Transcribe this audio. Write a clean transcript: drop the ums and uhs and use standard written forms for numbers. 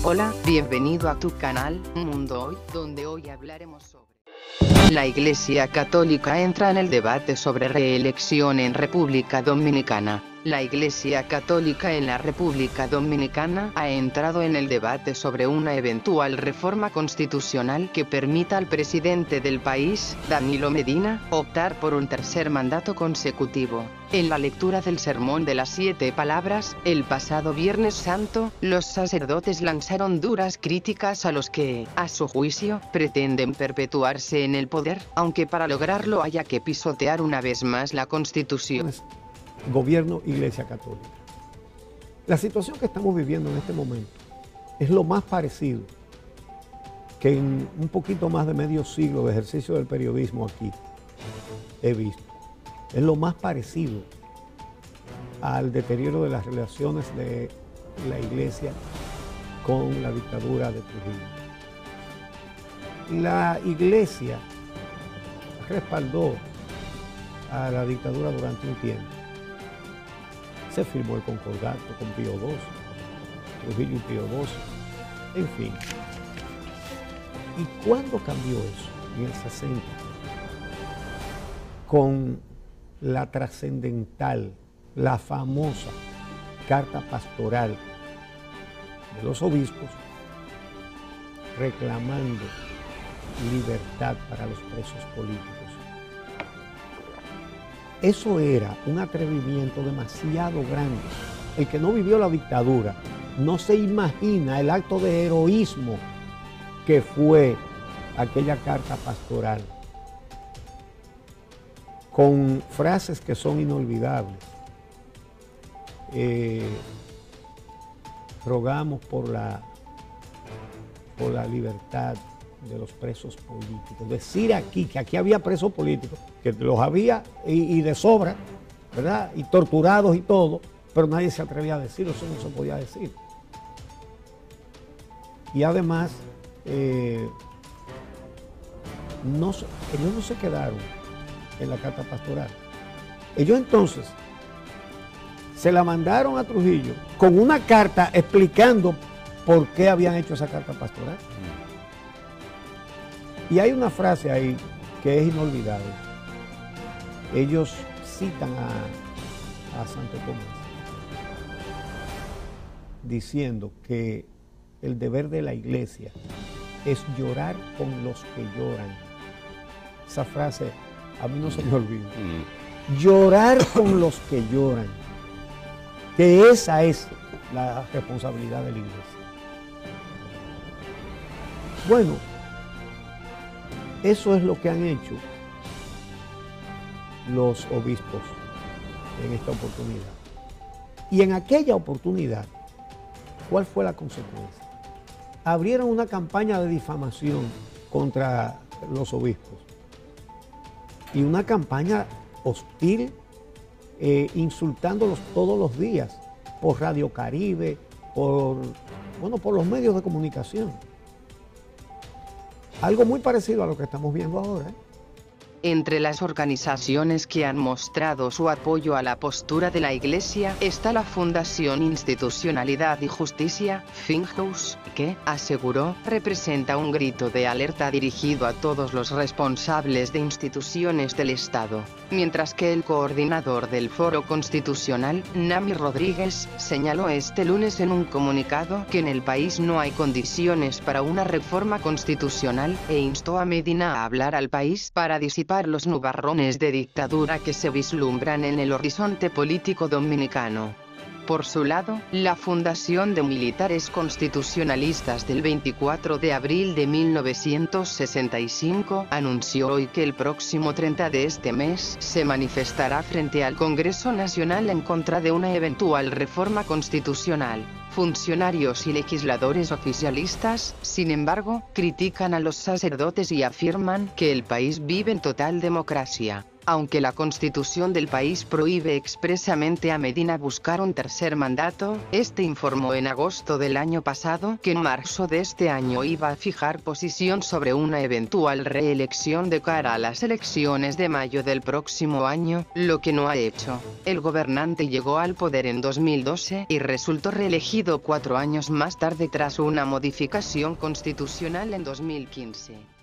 Hola, bienvenido a tu canal, Mundo Hoy, donde hoy hablaremos sobre la Iglesia Católica entra en el debate sobre reelección en República Dominicana. La Iglesia Católica en la República Dominicana ha entrado en el debate sobre una eventual reforma constitucional que permita al presidente del país, Danilo Medina, optar por un tercer mandato consecutivo. En la lectura del Sermón de las 7 Palabras, el pasado Viernes Santo, los sacerdotes lanzaron duras críticas a los que, a su juicio, pretenden perpetuarse en el poder, aunque para lograrlo haya que pisotear una vez más la Constitución. Gobierno, Iglesia Católica. La situación que estamos viviendo en este momento es lo más parecido que en un poquito más de medio siglo de ejercicio del periodismo aquí he visto. Es lo más parecido al deterioro de las relaciones de la Iglesia con la dictadura de Trujillo. La Iglesia respaldó a la dictadura durante un tiempo. Se firmó el concordato con Pío XII, Trujillo y Pío XII, en fin. ¿Y cuándo cambió eso? En el 60, con la trascendental, la famosa carta pastoral de los obispos reclamando libertad para los presos políticos. Eso era un atrevimiento demasiado grande. El que no vivió la dictadura no se imagina el acto de heroísmo que fue aquella carta pastoral, con frases que son inolvidables. Rogamos por la libertad de los presos políticos. Decir aquí que aquí había presos políticos, que los había y de sobra, ¿verdad? Y torturados y todo, pero nadie se atrevía a decirlo, eso no se podía decir. Y además, ellos no se quedaron en la carta pastoral. Ellos entonces se la mandaron a Trujillo con una carta explicando por qué habían hecho esa carta pastoral. Y hay una frase ahí que es inolvidable. Ellos citan a Santo Tomás diciendo que el deber de la Iglesia es llorar con los que lloran. Esa frase a mí no se me olvida. Llorar con los que lloran. Que esa es la responsabilidad de la Iglesia. Bueno, eso es lo que han hecho los obispos en esta oportunidad. Y en aquella oportunidad, ¿cuál fue la consecuencia? Abrieron una campaña de difamación contra los obispos. Y una campaña hostil, insultándolos todos los días, por Radio Caribe, por los medios de comunicación. Algo muy parecido a lo que estamos viendo ahora. Entre las organizaciones que han mostrado su apoyo a la postura de la Iglesia está la Fundación Institucionalidad y Justicia, FINJUS, que, aseguró, representa un grito de alerta dirigido a todos los responsables de instituciones del Estado, mientras que el coordinador del Foro Constitucional, Nami Rodríguez, señaló este lunes en un comunicado que en el país no hay condiciones para una reforma constitucional, e instó a Medina a hablar al país para disipar los nubarrones de dictadura que se vislumbran en el horizonte político dominicano. Por su lado, la Fundación de Militares Constitucionalistas del 24 de abril de 1965 anunció hoy que el próximo 30 de este mes se manifestará frente al Congreso Nacional en contra de una eventual reforma constitucional. Funcionarios y legisladores oficialistas, sin embargo, critican a los sacerdotes y afirman que el país vive en total democracia. Aunque la constitución del país prohíbe expresamente a Medina buscar un tercer mandato, este informó en agosto del año pasado que en marzo de este año iba a fijar posición sobre una eventual reelección de cara a las elecciones de mayo del próximo año, lo que no ha hecho. El gobernante llegó al poder en 2012 y resultó reelegido 4 años más tarde tras una modificación constitucional en 2015.